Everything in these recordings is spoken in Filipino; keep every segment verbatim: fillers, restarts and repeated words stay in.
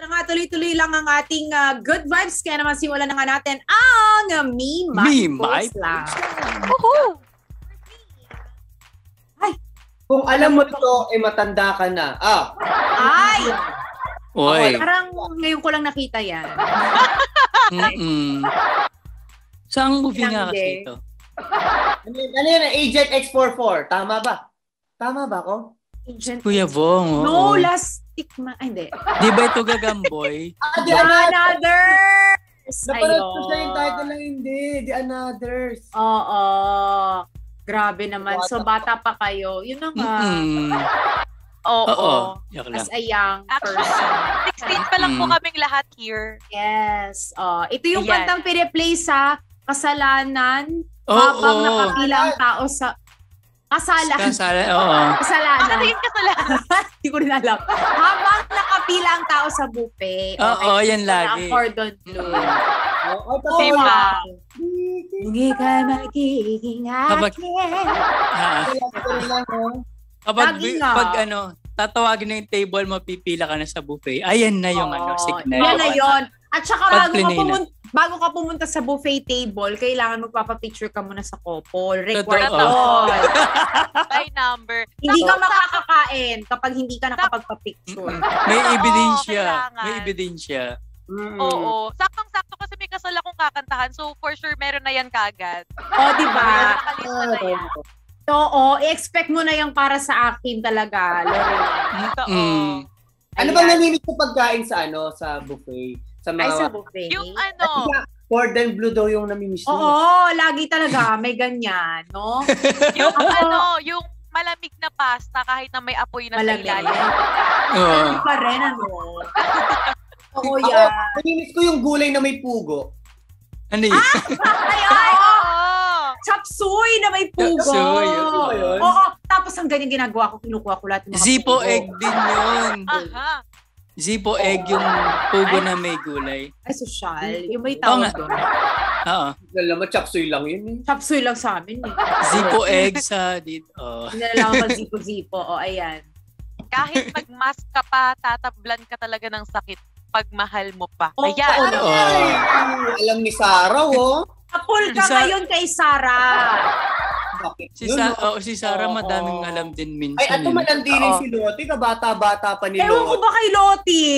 na nga, tuloy-tuloy lang ang ating uh, good vibes. Kaya naman simulan na nga natin ang uh, Me, My, Me, My Lang. Woohoo! Ay! Kung alam mo ito, eh matanda ka na. Ah! Ay! Oy. Parang ngayon ko lang nakita yan. Mm-mm. Saang movie nga Hindi. kasi ito? Ano yun? Ano yun? Agent X forty-four. Tama ba? Tama ba ako? Agent Kuya Bong. oo. No, last tikma. Ay, hindi. Di ba ito Gagamboy? Ah, The Another! Others! Napanood ko Ayun. siya yung title lang hindi. The Anothers. Oo. Grabe naman. So, bata pa kayo. Yun na nga. Mm-mm. Oo. Oo. Yak lang. As a young Actually, person. sixteen pa lang po Mm. kaming lahat here. Yes. Oh, ito yung Ayan. kantang piniplay sa Kasalanan Oo. habang nakapila ang tao sa Kasalan. Kasala, oo. Ano Kasalanan. yung kasalanan? Hindi ko rin alam. Habang nakapila ang tao sa buffet. Oo, okay, yan na lagi. Ang cordon bleu. Oo, totoo Diba? yan. Hindi ka magiging Habag- akin. Ah, Kaya lang, oh. kapag, Lagi nga. pag ano, tatawagin na yung table, mapipila ka na sa buffet. Ayan na yung Oo, ano, signal. Yan na yun. At saka Pag bago ka, plinay na. pumunta, bago ka pumunta sa buffet table, kailangan magpapapicture ka muna sa couple. Required Totoo. yun. By number. Hindi ka Sakto- makakakain kapag hindi ka nakapagpapicture. May Oo, ebidensya. kailangan. May ebidensya. Mm-mm. Oo. Saktong-sakto kasi may kasal akong kakantahan. So, for sure, meron na yan kagad. O, di ba? Nakalista na yan. Oo, i-expect mo na yung para sa akin talaga, Lorraine. Totoo. Mm. Ano bang namimit ko pagkain sa ano sa buffet? Sa Ay, mga sa buffet. Yung ano, cordon bleu daw yung namimiss niya. Oo, lagi talaga. May ganyan, no? yung Ako- ano, yung malamig na pasta kahit na may apoy na Malamig. sa ilalim. Oo. Hindi pa rin, ano? Oo, Ako, yan. namimiss ko yung gulay na may pugo. Ano yun? Ay, ay, Oo. chop suey na may pugo. Chop suey, oo, yun. Oo, tapos ang ganyan ginagawa ko, kinukuha ko lahat ng mga Zippo pugo. egg din yun. Aha. Zippo egg yung pugo na may gulay. Ay, social. Yung may Oo nga. tawag doon. Oo. Alam mo, chop suey lang yun eh. Chop suey lang sa amin. Eh. Zippo egg sa dito. Oh. Hindi na lang ako zippo-zippo. O, ayan. Kahit mag-mask ka pa, tatablan ka talaga ng sakit pag mahal mo pa. Oo, Ayan. oo. Ay, alam ni Sarah, oh. Kapul ka Sa- ngayon kay Sarah. Bakit Si, yun, Sa- oh? oh, si Sarah Oo. madaming alam din minsan. Ay, ato eh. malandinin Oo. si Loti, kabata-bata pa ni Ewan ko Loti. ba kay Loti?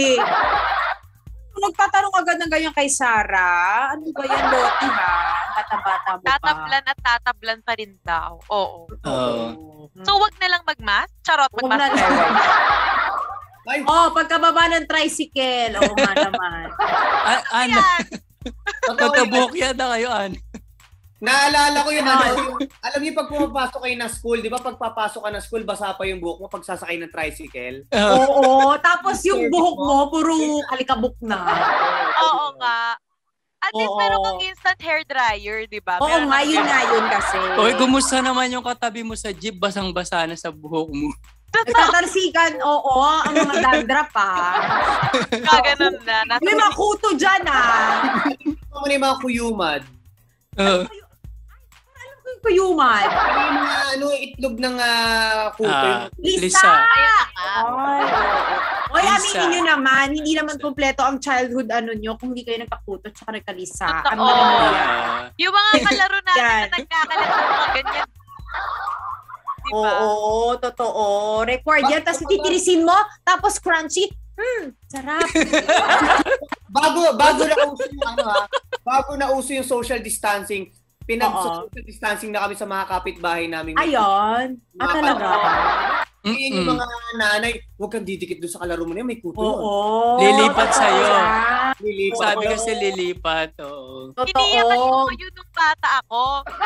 Nagtatanong agad ng ganyan kay Sarah. Ano ba yan, Loti, ha? Bata-bata mo pa. Tatablan at tatablan pa rin daw. Oo. Oo. So, wag na lang mag-mask? Charot, Huwag na mag-mask. lang. Ay, Oh, pagkababa ng tricycle. Oo nga naman. Ah, ano? Ayan. totoo yun. Tatabok yata kayo, an. Naalala ko yung ano, yung, alam niyo pag pumapasok kayo ng school, di ba pag papasok ka ng school, basa pa yung buhok mo pag sasakay ng tricycle? Oo. Tapos yung buhok mo, puro alikabok na. Oo nga. At least Oo. meron kang instant hair dryer, di ba? Oo Meron nga, kang- yun nga yun kasi. Oy, kumusta naman yung katabi mo sa jeep? Basang-basa na sa buhok mo. Nagtatalsikan, oo, ang mga dandruff ah. Kaganon na. Nasa May mga kuto dyan ah. Ano mo na yung mga kuyumad? Oo. Alam ko yung kuyuman. Ano yung mga ano, itlog ng uh, kuto? Ah, Lisa! Lisa. Ayun na nga. Ay, oo. Oy, Lisa. aminin nyo naman, hindi naman kompleto ang childhood ano nyo kung hindi kayo nagkakuto at nagkalisa. Totoo. Aminin nyo yan. Ah, Yung mga kalaro natin Yan. na nagkakalat ng mga ganyan. Oo, Diba? oo, totoo. Record yan. Tapos titirisin mo, tapos crunchy. Hmm, sarap. Bago bago na uso yung ano ha, bago na uso yung social distancing, pinag-social distancing na kami sa mga kapitbahay namin. Ayun. Ah, talaga. Yun yung mm-mm. mga nanay, huwag kang didikit doon sa kalaro mo na yan, may kuto yun. Oo. Lilipat totoo sa'yo. yan. Lilipat. Sabi kasi lilipat. Oo. Iniyakan ko Totoo. pa yun nung bata ako.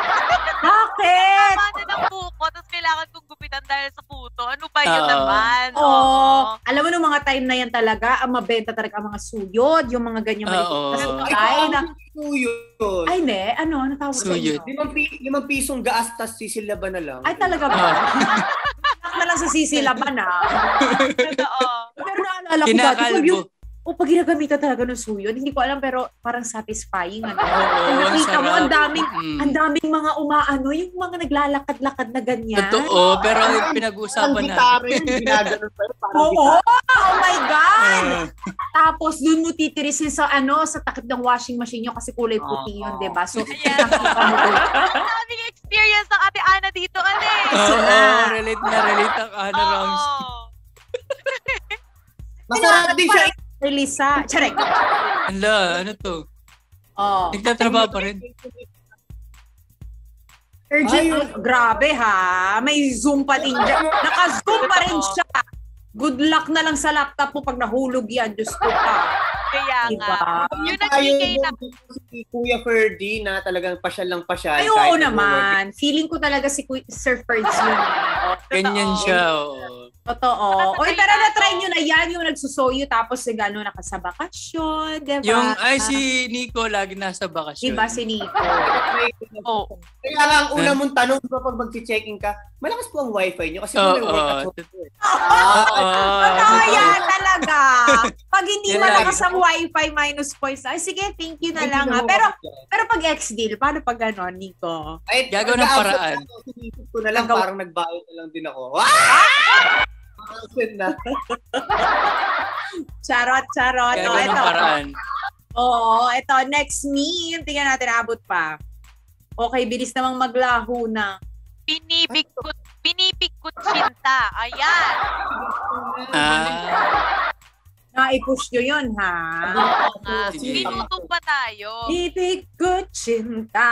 Bakit? Tama na ng buko, tapos kailangan kong gupitan dahil sa puto. Ano ba yun Oo. naman? Oo. Alam mo nung mga time na yan talaga, ang mabenta talaga ang mga suyod, yung mga ganyan Oo. maliit. Ay, Ay, na, tuyod. ay, ne, ano, ano tawag sa Suyod. inyo? Limang, pi- limang pisong gaas, tas sisilaban na lang. Ay, talaga ba? Ah. Anak na lang sa sisilaban, ha? Totoo. Pero naalala ko dati, pag Kinakalbo. yung, o pag ginagamitan talaga ng suyod, hindi ko alam, pero parang satisfying, ano? Oo, Kung ang nakita mo, sarap. ang daming, Mm. ang daming mga umaano, yung mga naglalakad-lakad na ganyan. Totoo, pero Ang pinag-uusapan na. gitara yun, ginaganon pa yun. Parang Oo, gitara. oh my God! Ah. Tapos, dun mo titirisin sa ano, sa takip ng washing machine nyo kasi kulay puti yun, Oo. diba? So, Ayan. nakita mo dun. Ang daming experience ng Ate Ana dito, ate. Oo, na. relate na relate ang Ana Rams. Oo. Masarap din siya. Relisa. Charek. Ala, ano to? Oh. Nagtatrabaho pa rin. Urgent. Ay. Grabe ha. May Zoom pa din dyan. Naka-Zoom pa rin siya. Good luck na lang sa laptop mo pag nahulog yan. Diyos ko ka. Kaya Diba? nga. Yung Tayo nag-ikay na. si Kuya Ferdy na talagang pasyal lang pasyal. Ay, oo naman. Feeling ko talaga si Kuy- Sir Ferds yun. eh. Ganyan Totoo. siya, oo. Totoo. Oy, Nakakatayo pero na na-try to. nyo na yan, yung nagsusoyo tapos yung gano'n nakasa bakasyon, diba? Yung, ay, si Nico lagi nasa bakasyon. Diba si Nico? Oo. Kaya nga ang una mong tanong ba pag mag-checking ka, malakas po ang wifi nyo kasi Oo, may work at oo. home. Oo. Totoo yan talaga. Pag hindi Yan malakas lagi. ang wifi, minus points. Ay, sige, thank you na lang ha. Pero, pero pag ex-deal, paano pag gano'n, Nico? Ay, Gagawa ng nag-absent paraan. ako, sinisip ko na lang, Nagawa- parang nagbayad na lang din ako. Ah! Absent na. Charot, charot. Kaya O, ganun ito. paraan. Oo, ito. Next meme. Tingnan natin, abot pa. Okay, bilis namang maglaho na. Pinibig ko, pinipig ko tsinta. Ayan. Ah, Na-push nyo yun, ha? Oo nga. Sige. Pinutong pa tayo. Ibig ko cinta.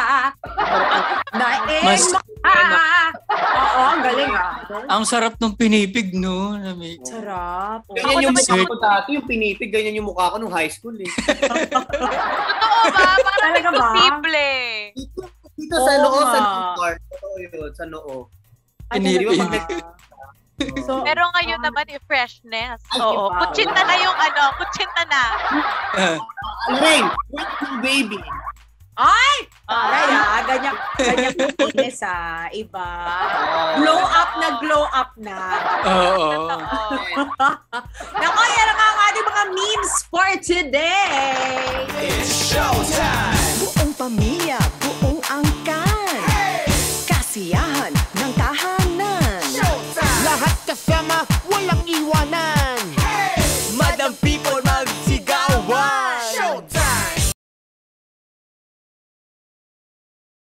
Naing Mas- mo ka. Oo, ang galing ha. ang sarap nung pinipig, no? Na may- Sarap. Oo. Ganyan yung naman mukha yung- ko dati, yung pinipig, ganyan yung mukha ko nung high school eh. Totoo ba? Parang Talaga ba? imposible. Dito, dito sa Oo noo, sa nga. noo part. Totoo yun, sa noo. Pinipig. So, Pero ngayon naman, eh, freshness. Ay, Oo. iba. Kutsinta na yung ano, kutsinta na. Rain, baby. ay! Aray ha, ganyan, ganyan kinis ha. Iba. Glow up na, glow up na. Oo. Oo. Nako, yan ang mga ating mga memes for today. Buong pamilya